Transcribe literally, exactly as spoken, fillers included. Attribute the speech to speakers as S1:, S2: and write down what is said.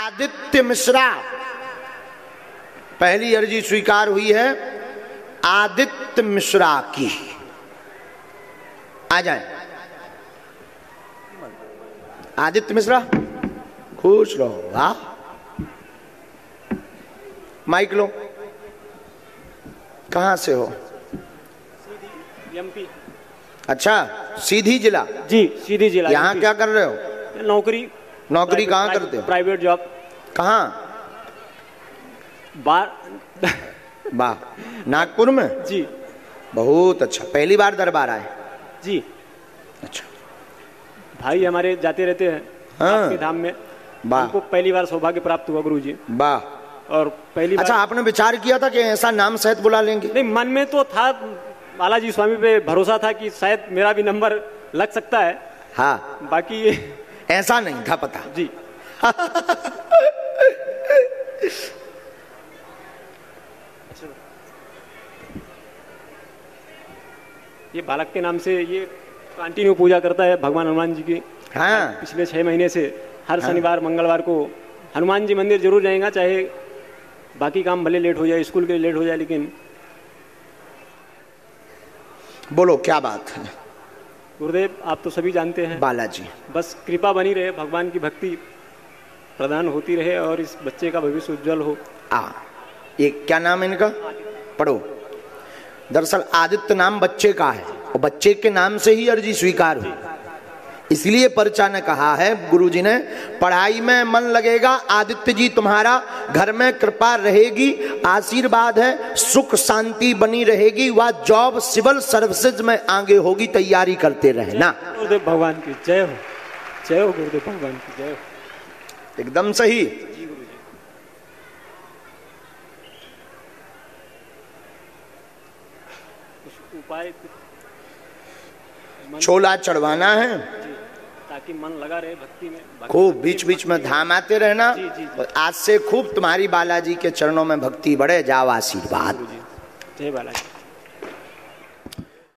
S1: आदित्य मिश्रा, पहली अर्जी स्वीकार हुई है आदित्य मिश्रा की। आ जाए आदित्य मिश्रा, खुश रहो। वाह, माइक लो। कहां से हो?
S2: एमपी।
S1: अच्छा, सीधी जिला?
S2: जी, सीधी जिला।
S1: यहाँ क्या कर रहे हो?
S2: नौकरी।
S1: नौकरी कहाँ करते हो?
S2: Private job.
S1: कहाँ?
S2: बार
S1: वाह, नागपुर में?
S2: जी।
S1: बहुत अच्छा। पहली बार दरबार आए?
S2: जी।
S1: अच्छा।
S2: भाई हमारे जाते रहते हैं
S1: हाँ।
S2: आपके धाम में,
S1: हमको
S2: पहली बार सौभाग्य प्राप्त हुआ गुरुजी।
S1: वाह।
S2: और पहली
S1: अच्छा,
S2: बार...
S1: आपने विचार किया था कि ऐसा नाम सहित बुला लेंगे?
S2: नहीं, मन में तो था, बालाजी स्वामी पे भरोसा था कि शायद मेरा भी नंबर लग सकता है।
S1: हाँ,
S2: बाकी
S1: ऐसा नहीं था पता।
S2: जी। ये बालक के नाम से ये कंटिन्यू पूजा करता है भगवान हनुमान जी की।
S1: हाँ।
S2: पिछले छह महीने से हर
S1: हाँ।
S2: शनिवार मंगलवार को हनुमान जी मंदिर जरूर जाएगा, चाहे बाकी काम भले लेट हो जाए, स्कूल के लिए लेट हो जाए, लेकिन
S1: बोलो क्या बात है?
S2: गुरुदेव आप तो सभी जानते हैं,
S1: बालाजी
S2: बस कृपा बनी रहे, भगवान की भक्ति प्रदान होती रहे और इस बच्चे का भविष्य उज्जवल हो।
S1: आ ये क्या नाम है इनका? पढ़ो। दरअसल आदित्य नाम बच्चे का है और बच्चे के नाम से ही अर्जी स्वीकार हुई, इसलिए पर्चा ने कहा है गुरुजी ने, पढ़ाई में मन लगेगा आदित्य जी, तुम्हारा घर में कृपा रहेगी, आशीर्वाद है, सुख शांति बनी रहेगी, वह जॉब सिविल सर्विसेज में आगे होगी, तैयारी करते रहना।
S2: गुरुदेव भगवान की जय हो, जय हो गुरुदेव भगवान की जय हो।
S1: एकदम सही।
S2: उपाय
S1: छोला चढ़वाना है
S2: ताकि मन लगा रहे भक्ति में,
S1: खूब बीच बीच में धाम आते रहना।
S2: जी, जी, जी।
S1: आज से खूब तुम्हारी बालाजी के चरणों में भक्ति बढ़े, जाओ आशीर्वाद।
S2: जय बालाजी।